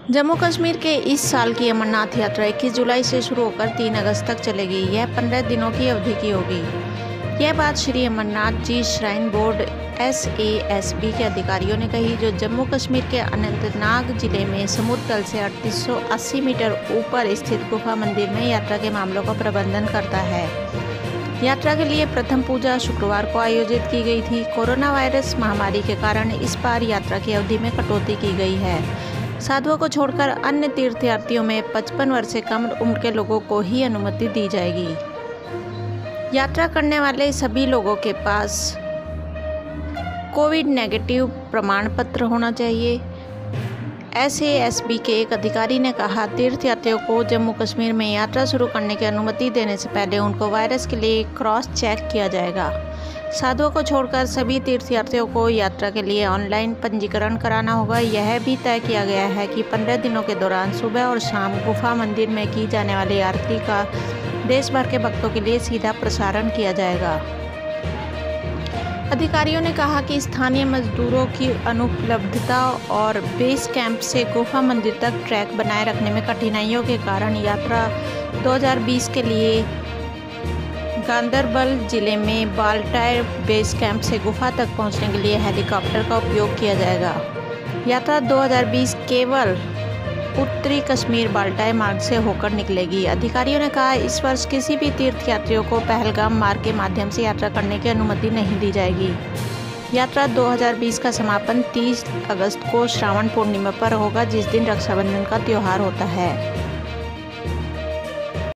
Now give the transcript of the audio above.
जम्मू कश्मीर के इस साल की अमरनाथ यात्रा 21 जुलाई से शुरू होकर 3 अगस्त तक चलेगी। यह 15 दिनों की अवधि की होगी। यह बात Shri Amarnath ji shrine board SASB के अधिकारियों ने कही, जो जम्मू कश्मीर के अनंतनाग जिले में समुद्र तल से 3880 मीटर ऊपर स्थित गुफा मंदिर में यात्रा के मामलों का प्रबंधन करता है। यात्रा के लिए प्रथम पूजा शुक्रवार को आयोजित की गई थी। कोरोना वायरस महामारी के कारण इस बार यात्रा की अवधि में कटौती की गई है। साधुओं को छोड़कर अन्य तीर्थयात्रियों में 55 वर्ष से कम उम्र के लोगों को ही अनुमति दी जाएगी। यात्रा करने वाले सभी लोगों के पास कोविड नेगेटिव प्रमाण पत्र होना चाहिए। SASB के एक अधिकारी ने कहा, तीर्थयात्रियों को जम्मू कश्मीर में यात्रा शुरू करने की अनुमति देने से पहले उनको वायरस के लिए क्रॉस चेक किया जाएगा। साधुओं को छोड़कर सभी तीर्थयात्रियों को यात्रा के लिए ऑनलाइन पंजीकरण कराना होगा। यह भी तय किया गया है कि 15 दिनों के दौरान सुबह और शाम गुफा मंदिर में की जाने वाली आरती का देश भर के भक्तों के लिए सीधा प्रसारण किया जाएगा। अधिकारियों ने कहा कि स्थानीय मजदूरों की अनुपलब्धता और बेस कैंप से गुफा मंदिर तक ट्रैक बनाए रखने में कठिनाइयों के कारण यात्रा 2020 के लिए गांदरबल जिले में बाल्टायर बेस कैंप से गुफा तक पहुंचने के लिए हेलीकॉप्टर का उपयोग किया जाएगा। यात्रा 2020 केवल उत्तरी कश्मीर बाल्टायर मार्ग से होकर निकलेगी। अधिकारियों ने कहा, इस वर्ष किसी भी तीर्थयात्रियों को पहलगाम मार्ग के माध्यम से यात्रा करने की अनुमति नहीं दी जाएगी। यात्रा 2020 का समापन 30 अगस्त को श्रावण पूर्णिमा पर होगा, जिस दिन रक्षाबंधन का त्यौहार होता है।